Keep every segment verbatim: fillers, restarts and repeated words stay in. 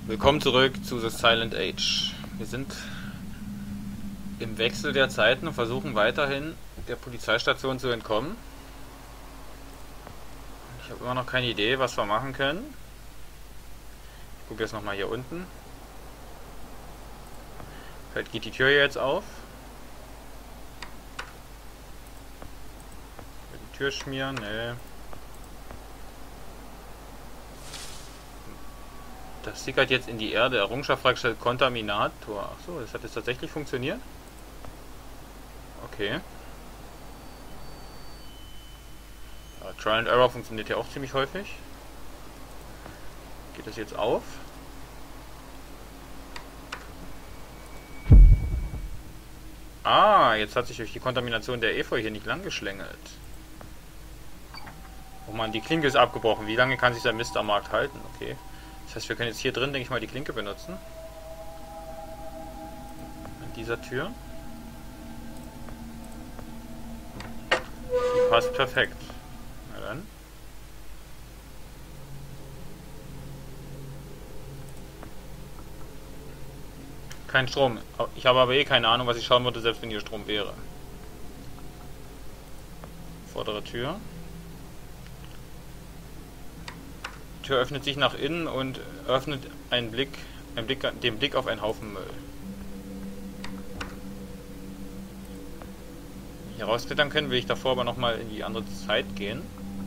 Willkommen zurück zu The Silent Age. Wir sind im Wechsel der Zeiten und versuchen weiterhin der Polizeistation zu entkommen. Ich habe immer noch keine Idee, was wir machen können. Ich gucke jetzt nochmal hier unten. Vielleicht geht die Tür jetzt auf. Die Tür schmieren, ne. Das sickert jetzt in die Erde. Errungenschaft freigestellt, Kontaminator. Achso, das hat jetzt tatsächlich funktioniert. Okay. Ja, Trial and Error funktioniert ja auch ziemlich häufig. Geht das jetzt auf? Ah, jetzt hat sich durch die Kontamination der Efeu hier nicht lang geschlängelt. Oh man, die Klinke ist abgebrochen. Wie lange kann sich der Mist am Markt halten? Okay. Das heißt, wir können jetzt hier drin, denke ich mal, die Klinke benutzen. An dieser Tür. Die passt perfekt. Na dann. Kein Strom. Ich habe aber eh keine Ahnung, was ich schauen würde, selbst wenn hier Strom wäre. Vordere Tür. Die Tür öffnet sich nach innen und öffnet einen Blick, einen Blick, den Blick auf einen Haufen Müll. Hier rausklettern können, will ich davor aber nochmal in die andere Zeit gehen.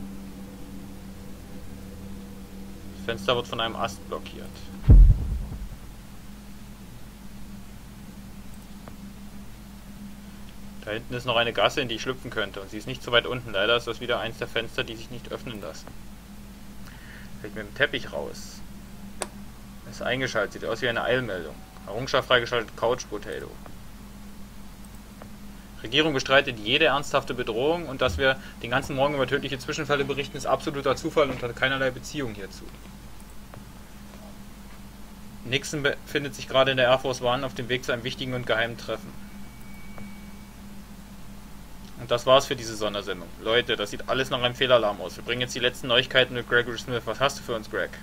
Das Fenster wird von einem Ast blockiert. Da hinten ist noch eine Gasse, in die ich schlüpfen könnte. Und sie ist nicht so weit unten. Leider ist das wieder eins der Fenster, die sich nicht öffnen lassen. Fällt mit dem Teppich raus. Ist eingeschaltet. Sieht aus wie eine Eilmeldung. Errungenschaft freigeschaltet, Couch Potato. Regierung bestreitet jede ernsthafte Bedrohung und dass wir den ganzen Morgen über tödliche Zwischenfälle berichten, ist absoluter Zufall und hat keinerlei Beziehung hierzu. Nixon befindet sich gerade in der Air Force One auf dem Weg zu einem wichtigen und geheimen Treffen. Und das war's für diese Sondersendung. Leute, das sieht alles nach einem Fehlalarm aus. Wir bringen jetzt die letzten Neuigkeiten mit Gregory Smith. Was hast du für uns, Greg?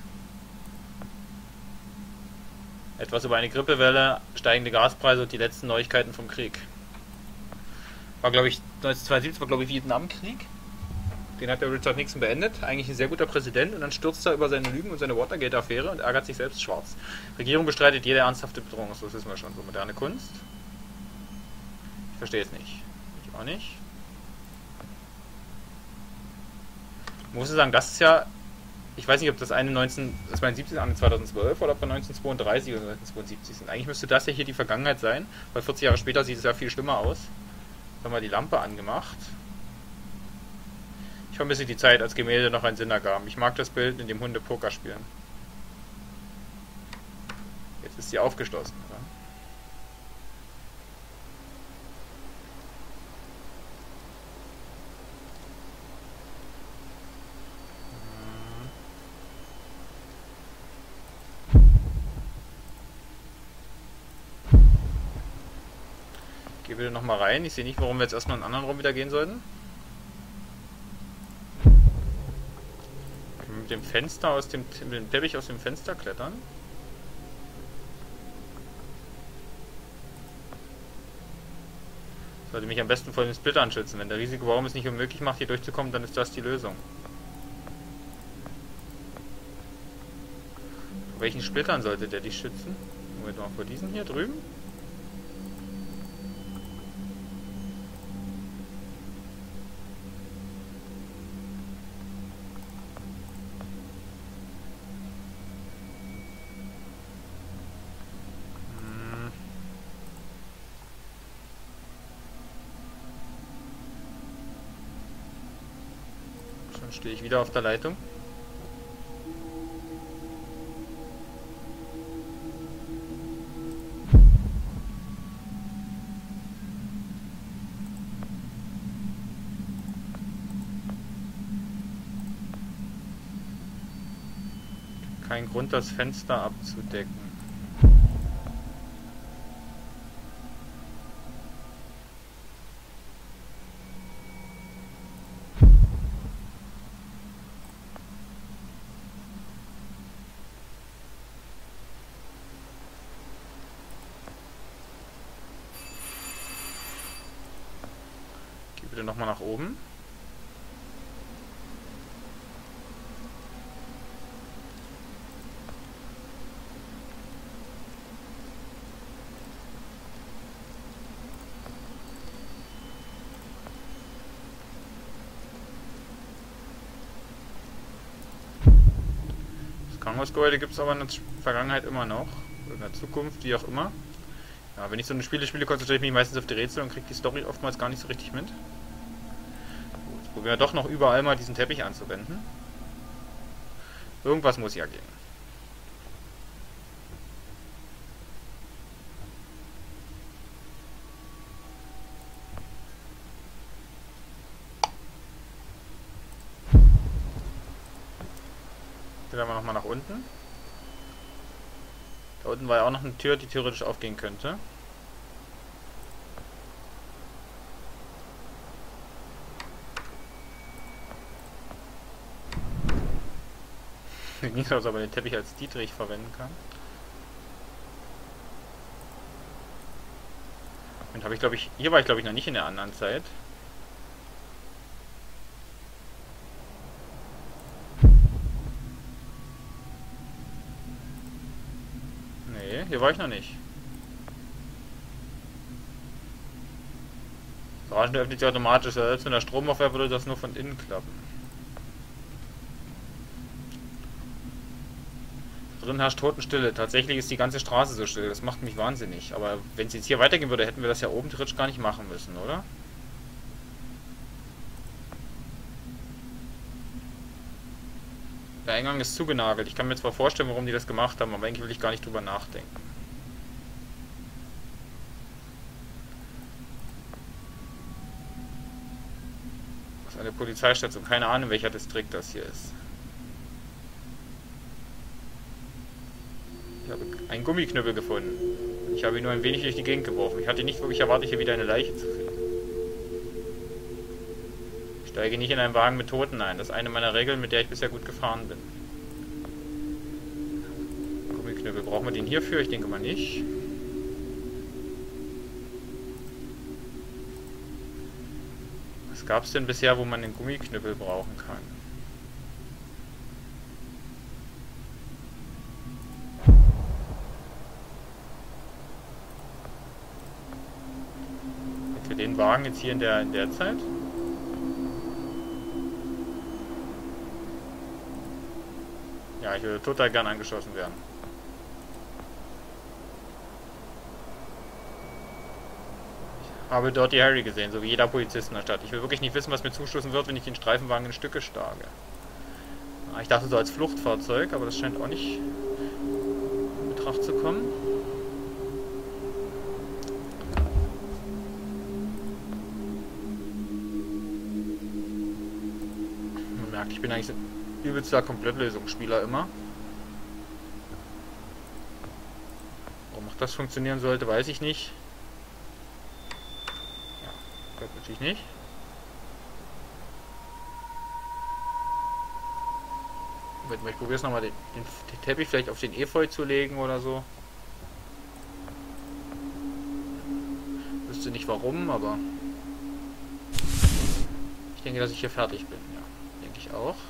Etwas über eine Grippewelle, steigende Gaspreise und die letzten Neuigkeiten vom Krieg. War, glaube ich, neunzehnhundertzweiundsiebzig war, glaube ich, Vietnamkrieg. Den hat der Richard Nixon beendet. Eigentlich ein sehr guter Präsident. Und dann stürzt er über seine Lügen und seine Watergate-Affäre und ärgert sich selbst schwarz. Regierung bestreitet jede ernsthafte Bedrohung. Das wissen wir schon. So moderne Kunst. Ich verstehe es nicht. Ich auch nicht. Ich muss sagen, das ist ja, ich weiß nicht, ob das eine neunzehnhundertzweiundsiebzig ist, eine zweitausendzwölf oder ob wir neunzehnhundertzweiunddreißig oder neunzehnhundertsiebzig sind. Eigentlich müsste das ja hier die Vergangenheit sein, weil vierzig Jahre später sieht es ja viel schlimmer aus. Jetzt haben wir die Lampe angemacht. Ich vermisse die Zeit, als Gemälde noch einen Sinn ergaben. Ich mag das Bild, in dem Hunde Poker spielen. Jetzt ist sie aufgeschlossen, oder? Geh bitte nochmal rein. Ich sehe nicht, warum wir jetzt erstmal in einen anderen Raum wieder gehen sollten. Können wir mit dem Fenster aus dem, mit dem Teppich aus dem Fenster klettern? Sollte mich am besten vor den Splittern schützen. Wenn der riesige Baum es nicht unmöglich macht, hier durchzukommen, dann ist das die Lösung. Vor welchen Splittern sollte der dich schützen? Moment mal, vor diesen hier drüben? Dann stehe ich wieder auf der Leitung. Kein Grund, das Fenster abzudecken. bitte nochmal nach oben. Das Krankenhausgebäude gibt es aber in der Vergangenheit immer noch. In der Zukunft, wie auch immer. Ja, wenn ich so eine Spiele spiele, konzentriere ich mich meistens auf die Rätsel und kriege die Story oftmals gar nicht so richtig mit. Gut, jetzt probieren wir doch noch überall mal diesen Teppich anzuwenden. Irgendwas muss ja gehen. Dann werden wir nochmal nach unten. Da unten war ja auch noch eine Tür, die theoretisch aufgehen könnte. Nicht, dass aber den Teppich als Dietrich verwenden kann. Und habe ich glaube ich, hier war ich glaube ich noch nicht in der anderen Zeit. Nee, hier war ich noch nicht. Garagen öffnet sich automatisch, selbst wenn der Strom aufhört, würde das nur von innen klappen. Drin herrscht Totenstille. Tatsächlich ist die ganze Straße so still. Das macht mich wahnsinnig. Aber wenn es jetzt hier weitergehen würde, hätten wir das ja oben theoretisch gar nicht machen müssen, oder? Der Eingang ist zugenagelt. Ich kann mir zwar vorstellen, warum die das gemacht haben, aber eigentlich will ich gar nicht drüber nachdenken. Das ist eine Polizeistation. Keine Ahnung, welcher Distrikt das hier ist. Ich habe einen Gummiknüppel gefunden. Ich habe ihn nur ein wenig durch die Gegend geworfen. Ich hatte nicht wirklich erwartet, hier wieder eine Leiche zu finden. Ich steige nicht in einen Wagen mit Toten ein. Das ist eine meiner Regeln, mit der ich bisher gut gefahren bin. Gummiknüppel. Brauchen wir den hierfür? Ich denke mal nicht. Was gab es denn bisher, wo man den Gummiknüppel brauchen kann? Den Wagen jetzt hier in der, in der Zeit? Ja, ich würde total gern angeschossen werden. Ich habe Dirty Harry gesehen, so wie jeder Polizist in der Stadt. Ich will wirklich nicht wissen, was mir zustoßen wird, wenn ich den Streifenwagen in Stücke schlage. Ich dachte so als Fluchtfahrzeug, aber das scheint auch nicht in Betracht zu kommen. Ich bin eigentlich ein übelster Komplettlösungsspieler immer. Warum auch das funktionieren sollte, weiß ich nicht. Ja, das natürlich nicht. Ich probiere es nochmal, den, den, den Teppich vielleicht auf den Efeu zu legen oder so. Ich wüsste nicht warum, aber ich denke, dass ich hier fertig bin, ja. Denke ich auch.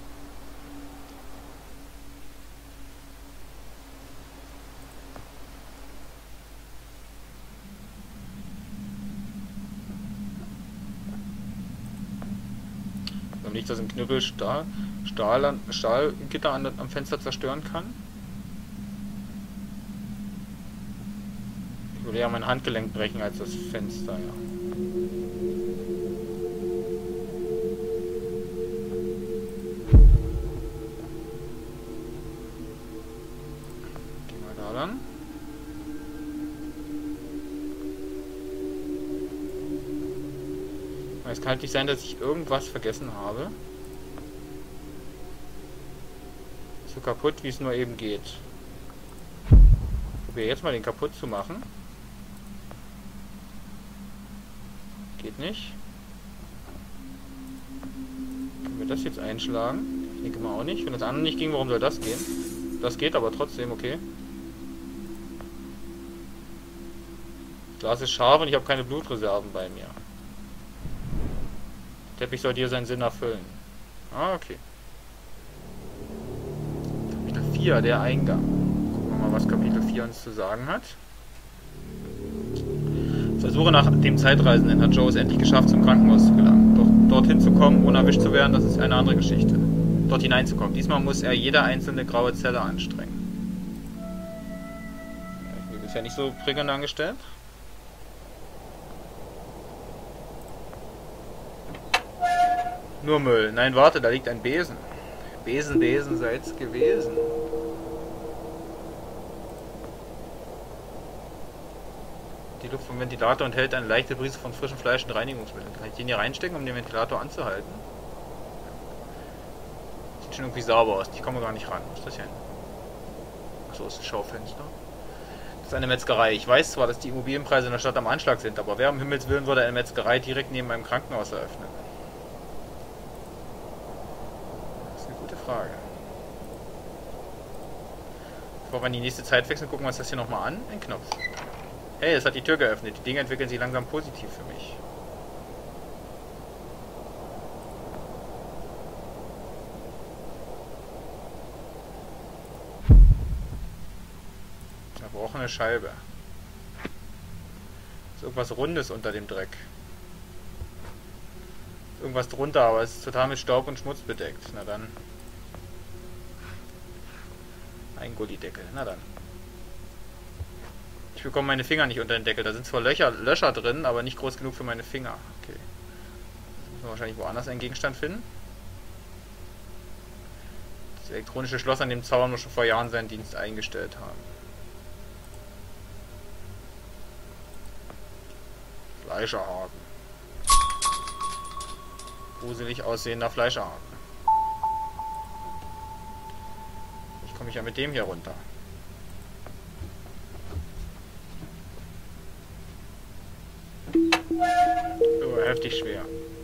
Wenn nicht, dass ein Knüppel Stahl, Stahl, Stahlgitter an, am Fenster zerstören kann. Ich würde ja mein Handgelenk brechen als das Fenster, ja. Es kann halt nicht sein, dass ich irgendwas vergessen habe. So kaputt, wie es nur eben geht. Ich probiere jetzt mal den kaputt zu machen. Geht nicht. Können wir das jetzt einschlagen? Ich denke mal auch nicht. Wenn das andere nicht ging, warum soll das gehen? Das geht aber trotzdem, okay. Das Glas ist scharf und ich habe keine Blutreserven bei mir. Teppich sollte hier seinen Sinn erfüllen. Ah, okay. Kapitel vier, der Eingang. Gucken wir mal, was Kapitel vier uns zu sagen hat. Versuche nach dem Zeitreisenden hat Joe es endlich geschafft, zum Krankenhaus zu gelangen. Doch dorthin zu kommen, ohne erwischt zu werden, das ist eine andere Geschichte. Dort hineinzukommen. Diesmal muss er jede einzelne graue Zelle anstrengen. Ja, ich bin bisher nicht so prickelnd angestellt. Nur Müll. Nein, warte, da liegt ein Besen. Besen, Besen, seid's gewesen. Die Luft vom Ventilator enthält eine leichte Brise von frischem Fleisch und Reinigungsmitteln. Kann ich den hier reinstecken, um den Ventilator anzuhalten? Sieht schon irgendwie sauber aus. Ich komme gar nicht ran. Was ist das hier? Achso, ist ein Schaufenster. Das ist eine Metzgerei. Ich weiß zwar, dass die Immobilienpreise in der Stadt am Anschlag sind, aber wer um Himmels Willen würde eine Metzgerei direkt neben einem Krankenhaus eröffnen? Das ist eine gute Frage. Bevor wir in die nächste Zeit wechseln, gucken wir uns das hier nochmal an. Ein Knopf. Hey, es hat die Tür geöffnet. Die Dinge entwickeln sich langsam positiv für mich. Zerbrochene Scheibe. Ist irgendwas Rundes unter dem Dreck. Ist irgendwas drunter, aber es ist total mit Staub und Schmutz bedeckt. Na dann. Ein Gullideckel. Na dann. Ich bekomme meine Finger nicht unter den Deckel. Da sind zwar Löcher, Löcher drin, aber nicht groß genug für meine Finger. Okay. Jetzt müssen wir wahrscheinlich woanders einen Gegenstand finden. Das elektronische Schloss, an dem Zauber nur schon vor Jahren seinen Dienst eingestellt haben. Fleischerhaken. Gruselig aussehender Fleischerhaken. Ich komme ja mit dem hier runter. Oh, heftig schwer.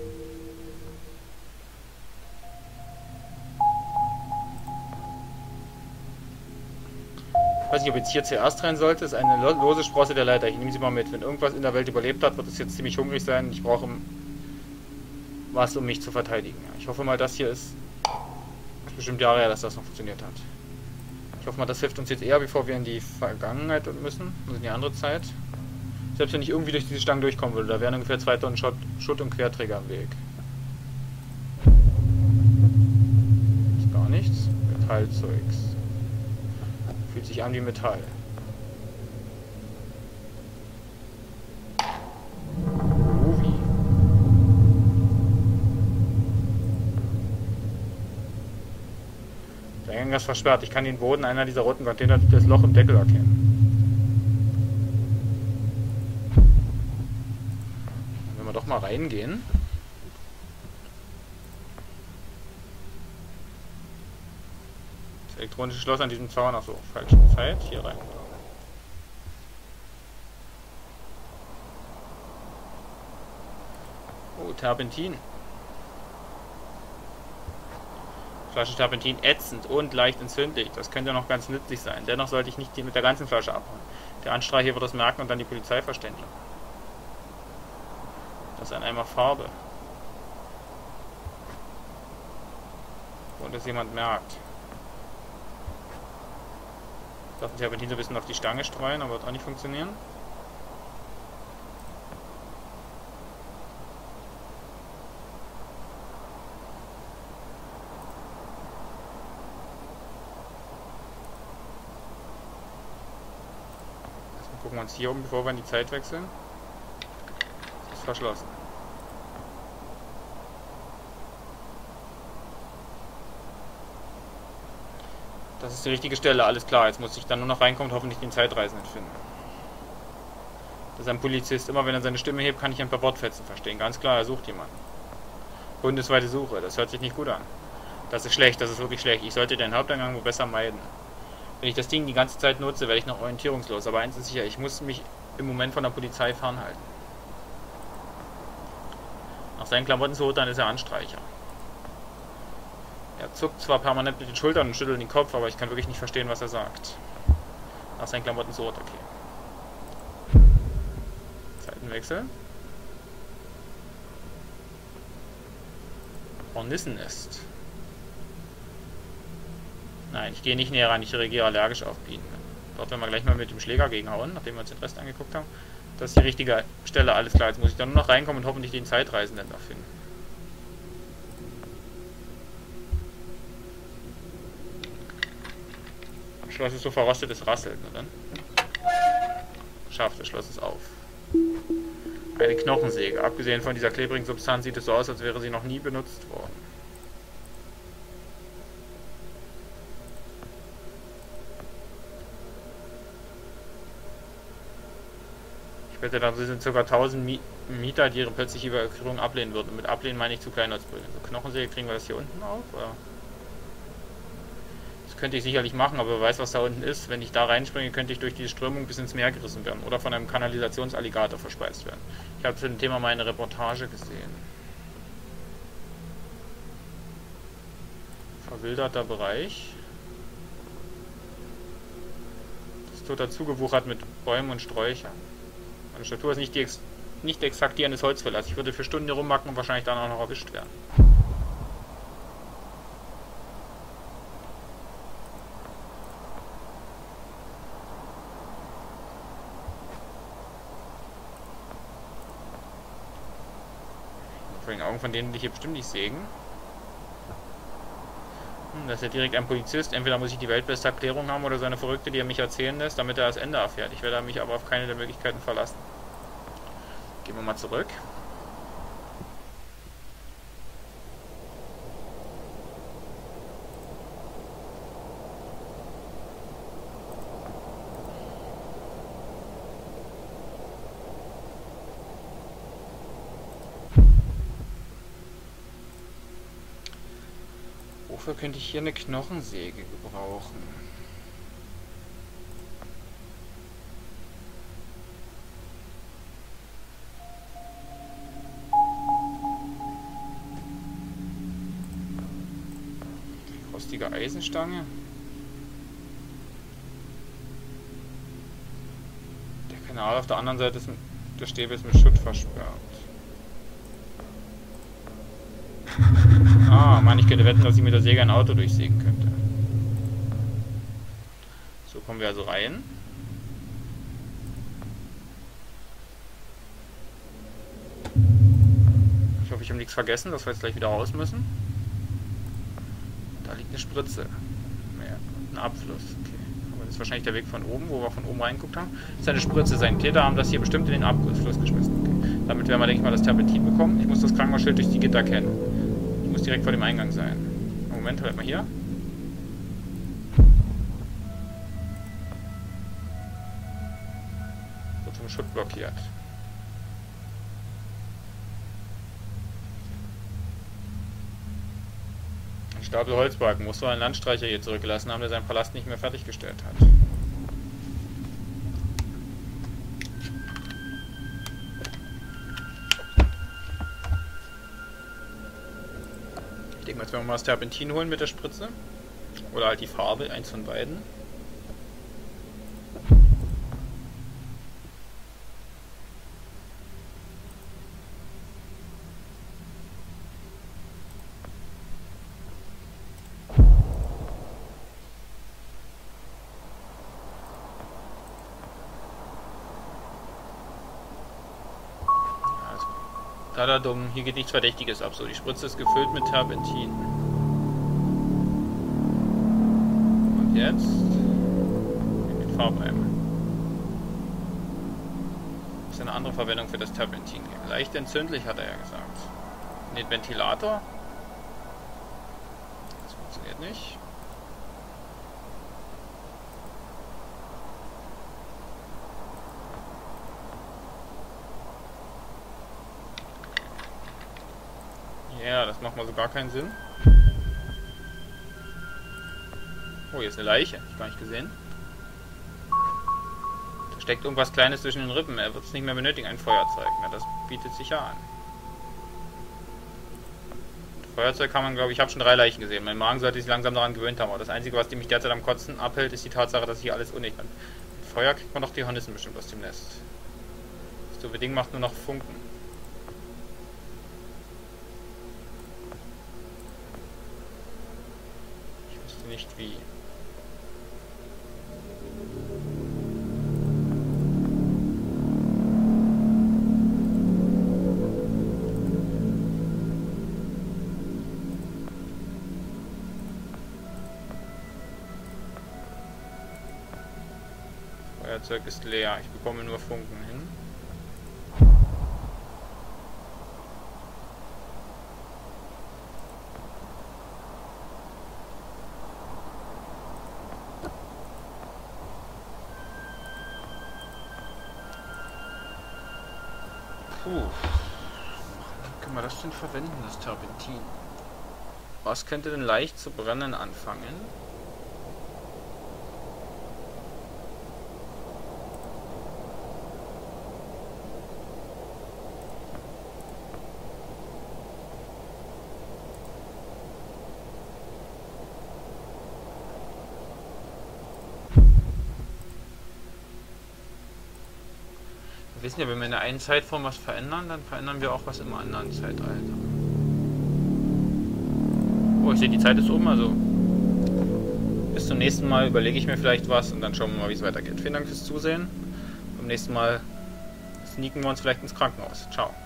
Ich weiß nicht, ob jetzt hier zuerst rein sollte. Das ist eine lose Sprosse der Leiter. Ich nehme sie mal mit. Wenn irgendwas in der Welt überlebt hat, wird es jetzt ziemlich hungrig sein. Ich brauche was, um mich zu verteidigen. Ich hoffe mal, das hier ist... Das ist bestimmt Jahre her, dass das noch funktioniert hat. Ich hoffe mal, das hilft uns jetzt eher, bevor wir in die Vergangenheit müssen. Also in die andere Zeit. Selbst wenn ich irgendwie durch diese Stangen durchkommen würde, da wären ungefähr zwei Tonnen Schutt, Schutt und Querträger am Weg. Ist gar nichts. Metallzeugs. Fühlt sich an wie Metall. Movie. Der Eingang ist versperrt. Ich kann den Boden einer dieser roten Container durch das Loch im Deckel erkennen. Wenn wir doch mal reingehen. Elektronische Schloss an diesem Zaun, ach so, falsche Zeit, hier rein. Oh, Terpentin. Flasche Terpentin ätzend und leicht entzündlich. Das könnte noch ganz nützlich sein. Dennoch sollte ich nicht die mit der ganzen Flasche abhauen. Der Anstreicher wird das merken und dann die Polizei verständigen. Das ist ein Eimer Farbe. Und das jemand merkt. Ich darf den Terpentin so ein bisschen auf die Stange streuen, aber wird auch nicht funktionieren. Erstmal gucken wir uns hier um, bevor wir in die Zeit wechseln. Das ist verschlossen. Das ist die richtige Stelle, alles klar. Jetzt muss ich dann nur noch reinkommen und hoffentlich den Zeitreisenden finden. Das ist ein Polizist. Immer wenn er seine Stimme hebt, kann ich ein paar Wortfetzen verstehen. Ganz klar, er sucht jemanden. Bundesweite Suche, das hört sich nicht gut an. Das ist schlecht, das ist wirklich schlecht. Ich sollte den Haupteingang wohl besser meiden. Wenn ich das Ding die ganze Zeit nutze, werde ich noch orientierungslos. Aber eins ist sicher, ich muss mich im Moment von der Polizei fernhalten. Nach seinen Klamotten zu urteilen ist er Anstreicher. Er zuckt zwar permanent mit den Schultern und schüttelt den Kopf, aber ich kann wirklich nicht verstehen, was er sagt. Nach seinen Klamotten so, okay. Seitenwechsel. Hornissennest. Nein, ich gehe nicht näher ran, ich reagiere allergisch auf Bienen. Dort werden wir gleich mal mit dem Schläger gegenhauen, nachdem wir uns den Rest angeguckt haben. Das ist die richtige Stelle, alles klar. Jetzt muss ich da nur noch reinkommen und hoffentlich den Zeitreisenden noch finden. Das Schloss ist so verrostet, es rasselt. Na dann. Scharf, das Schloss ist auf. Eine Knochensäge. Abgesehen von dieser klebrigen Substanz sieht es so aus, als wäre sie noch nie benutzt worden. Ich wette, da sind ca. tausend Mieter, die ihre plötzliche Evakuierung ablehnen würden. Und mit ablehnen meine ich zu Kleinholzbrücken. So, Knochensäge, kriegen wir das hier unten auf? Oder? Das könnte ich sicherlich machen, aber wer weiß, was da unten ist. Wenn ich da reinspringe, könnte ich durch die Strömung bis ins Meer gerissen werden oder von einem Kanalisationsalligator verspeist werden. Ich habe zu dem Thema mal eine Reportage gesehen. Verwilderter Bereich. Das ist total zugewuchert mit Bäumen und Sträuchern. Meine Statur ist nicht, die, nicht exakt die eines Holzfällers. Ich würde für Stunden hier rummacken und wahrscheinlich dann auch noch erwischt werden. Vor den Augen von denen will ich hier bestimmt nicht sägen. Hm, das ist ja direkt ein Polizist. Entweder muss ich die weltbeste Erklärung haben oder so eine Verrückte, die er mich erzählen lässt, damit er das Ende erfährt. Ich werde mich aber auf keine der Möglichkeiten verlassen. Gehen wir mal zurück. Wofür könnte ich hier eine Knochensäge gebrauchen? Rostige Eisenstange. Der Kanal auf der anderen Seite ist mit, der Stäbe ist mit Schutt versperrt. Ah, Mann, ich könnte wetten, dass ich mit der Säge ein Auto durchsägen könnte. So kommen wir also rein. Ich hoffe, ich habe nichts vergessen, dass wir jetzt gleich wieder raus müssen. Da liegt eine Spritze. Ja, ein Abfluss. Okay. Aber das ist wahrscheinlich der Weg von oben, wo wir von oben reingeguckt haben. Das ist eine Spritze. Seine Täter haben das hier bestimmt in den Abfluss geschmissen. Okay. Damit werden wir, denke ich mal, das Terpentin bekommen. Ich muss das Krankenhausschild durch die Gitter kennen. Ich muss direkt vor dem Eingang sein. Moment, halt mal hier. Wird vom Schutt blockiert. Ein Stapel Holzbalken muss so ein Landstreicher hier zurückgelassen haben, der seinen Palast nicht mehr fertiggestellt hat. Ich denke mal, jetzt werden wir mal das Terpentin holen mit der Spritze. Oder halt die Farbe, eins von beiden. Tada dumm, hier geht nichts Verdächtiges ab. So, die Spritze ist gefüllt mit Terpentin. Und jetzt mit Farbeimer. Das ist eine andere Verwendung für das Terpentin. Leicht entzündlich, hat er ja gesagt. Den Ventilator. Das funktioniert nicht. Ja, das macht mal so gar keinen Sinn. Oh, hier ist eine Leiche. Hab ich gar nicht gesehen. Da steckt irgendwas Kleines zwischen den Rippen. Er wird es nicht mehr benötigen, ein Feuerzeug. Na, das bietet sich ja an. Feuerzeug kann man, glaube ich, ich habe schon drei Leichen gesehen. Mein Magen sollte sich langsam daran gewöhnt haben. Aber das Einzige, was mich derzeit am Kotzen abhält, ist die Tatsache, dass hier alles unecht ist. Mit Feuer kriegt man doch die Hornissen bestimmt aus dem Nest. Das doofe Ding macht nur noch Funken. wie. Feuerzeug ist leer. Ich bekomme nur Funken hin. Puh. Wie können wir das denn verwenden, das Terpentin? Was könnte denn leicht zu brennen anfangen? Wir wissen ja, wenn wir in der einen Zeitform was verändern, dann verändern wir auch was im anderen Zeitalter. Oh, ich sehe, die Zeit ist um, also bis zum nächsten Mal überlege ich mir vielleicht was und dann schauen wir mal, wie es weitergeht. Vielen Dank fürs Zusehen. Beim nächsten Mal sneaken wir uns vielleicht ins Krankenhaus. Ciao.